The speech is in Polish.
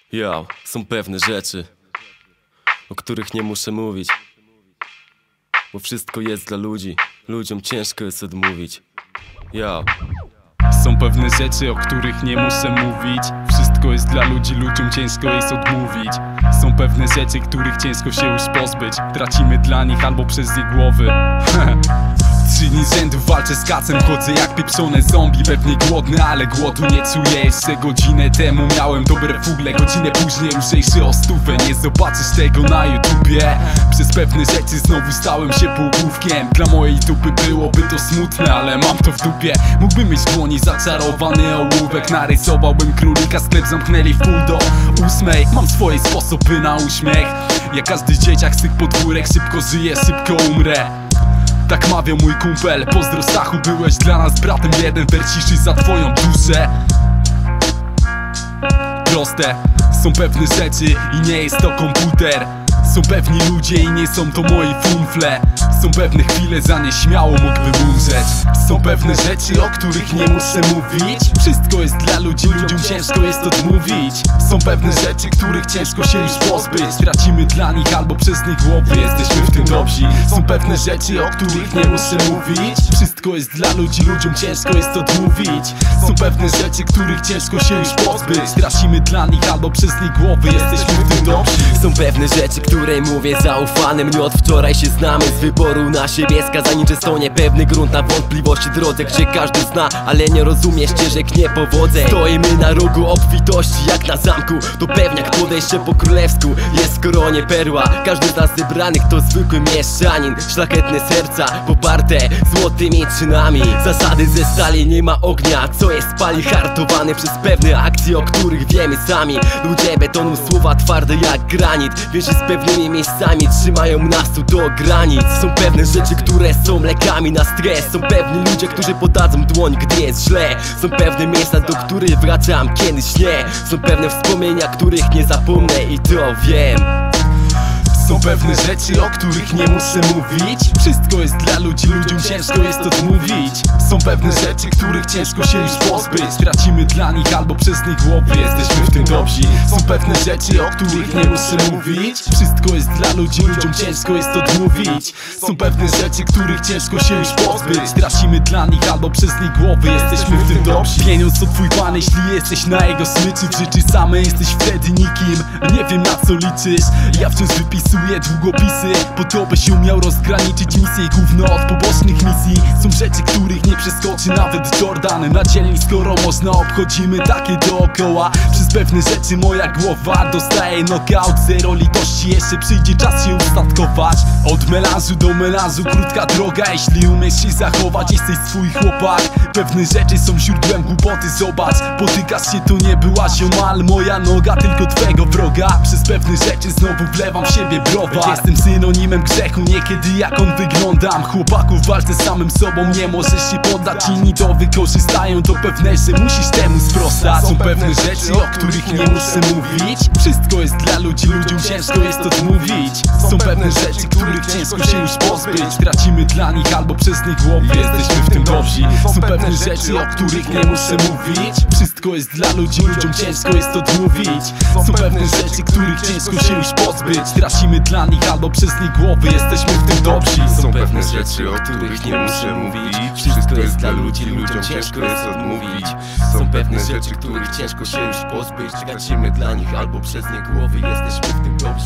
Yo, są pewne rzeczy, o których nie muszę mówić, bo wszystko jest dla ludzi, ludziom ciężko jest odmówić. Yo. Są pewne rzeczy, o których nie muszę mówić. Wszystko jest dla ludzi, ludziom ciężko jest odmówić. Są pewne rzeczy, których ciężko się już pozbyć. Tracimy dla nich albo przez ich głowy. 3 dni z rzędu walczę z kacem, chodzę jak pieprzone zombie. Pewnie głodny, ale głodu nie czuję. Jeszcze godzinę temu miałem dobre fugle, godzinę później lżejszy o 100. Nie zobaczysz tego na YouTubie. Przez pewne rzeczy znowu stałem się półgłówkiem. Dla mojej dupy byłoby to smutne, ale mam to w dupie. Mógłbym mieć w dłoni zaczarowany ołówek. Narysowałbym królika, sklep zamknęli w 7:30. Mam swoje sposoby na uśmiech. Jak każdy dzieciak z tych podwórek, szybko żyję, szybko umrę. Tak mawiał mój kumpel. Pozdro Stachu, byłeś dla nas bratem. Jeden werciszy za twoją duszę. Proste, są pewne rzeczy i nie jest to komputer. Są pewni ludzie i nie są to moi funfle. Są pewne chwile, za nie śmiało mógłbym umrzeć. Są pewne rzeczy, o których nie muszę mówić. Wszystko jest dla ludzi, ludziom ciężko jest odmówić. Są pewne rzeczy, których ciężko się już pozbyć. Tracimy dla nich albo przez nich głowy, jesteśmy w tym dobrzy. Są pewne rzeczy, o których nie muszę mówić. Wszystko jest dla ludzi, ludziom ciężko jest odmówić. Są pewne rzeczy, których ciężko się już pozbyć. Tracimy dla nich albo przez nich głowy, jesteśmy w tym dobrzy. Są pewne rzeczy, które mówię zaufanym. Nie od wczoraj się znamy, z wyboru na siebie skazani. Często niepewny grunt na wątpliwości drodze, gdzie każdy zna, ale nie rozumie ścieżek niepowodzeń. Stoimy na rogu obfitości jak na zamku. To pewniak, podejście po królewsku. Jest w koronie perła, każdy z nas zebranych to zwykły mieszczanin. Szlachetne serca, poparte złotymi czynami. Zasady ze stali, nie ma ognia, co jest spali. Hartowany przez pewne akcje, o których wiemy sami. Ludzie betonu, słowa twarde jak granit. Wierzy z pewnymi miejscami trzymają nas tu do granic. Są pewne rzeczy, które są lekami na stres. Są pewni ludzie, którzy podadzą dłoń, gdy jest źle. Są pewne miejsca, do których wracam, kiedy śnię. Są pewne wspomnienia, których nie zapomnę i to wiem. Są pewne rzeczy, o których nie muszę mówić. Wszystko jest dla ludzi, ludziom ciężko jest odmówić. Są pewne rzeczy, których ciężko się już pozbyć. Tracimy dla nich albo przez nich głowy, jesteśmy w tym dobrzy. Są pewne rzeczy, o których nie muszę mówić. Wszystko jest dla ludzi, ludziom ciężko jest odmówić. Są pewne rzeczy, których ciężko się już pozbyć. Tracimy dla nich albo przez nich głowy, jesteśmy w tym dobrzy. Pieniądz to twój pan, jeśli jesteś na jego smyczy. W życiu same jesteś wtedy nikim. Nie wiem, na co liczysz. Ja wciąż wypisuję długopisy, po to byś umiał rozgraniczyć misję i gówno od pobocznych misji. Są rzeczy, których nie przeskoczy nawet Jordan. Na dzielni, skoro można, obchodzimy takie dookoła. Przez pewne rzeczy moja głowa dostaje knockout. Zero litości, jeszcze przyjdzie czas się ustatkować. Od melanżu do melanżu krótka droga. Jeśli umiesz się zachować, jesteś swój chłopak. Pewne rzeczy są źródłem głupoty, zobacz. Potykasz się, to nie była ziomal moja noga, tylko twego wroga. Przez pewne rzeczy znowu wlewam w siebie browar. Jestem synonimem grzechu, niekiedy jak on wyglądam. Chłopaku w walce z samym sobą, nie możesz się poddać. Inni to wykorzystają, to pewne, że musisz temu sprostać. Są pewne rzeczy, o których nie muszę mówić. Wszystko jest dla ludzi, ludziom ciężko jest odmówić. Są pewne rzeczy, których ciężko się już pozbyć. Tracimy dla nich albo przez nich głowy, jesteśmy w tym dobrzy. Są pewne rzeczy, o których nie muszę mówić. Wszystko jest dla ludzi, ludziom ciężko jest odmówić. Są pewne rzeczy, których ciężko się już pozbyć. Tracimy dla nich albo przez nich głowy, jesteśmy w tym dobrzy. Są pewne rzeczy, o których nie muszę mówić. Wszystko jest dla ludzi, ludziom ciężko jest odmówić. Są pewne rzeczy, których ciężko się już pozbyć. Tracimy dla nich albo przez nich głowy, jesteśmy w tym dobrzy.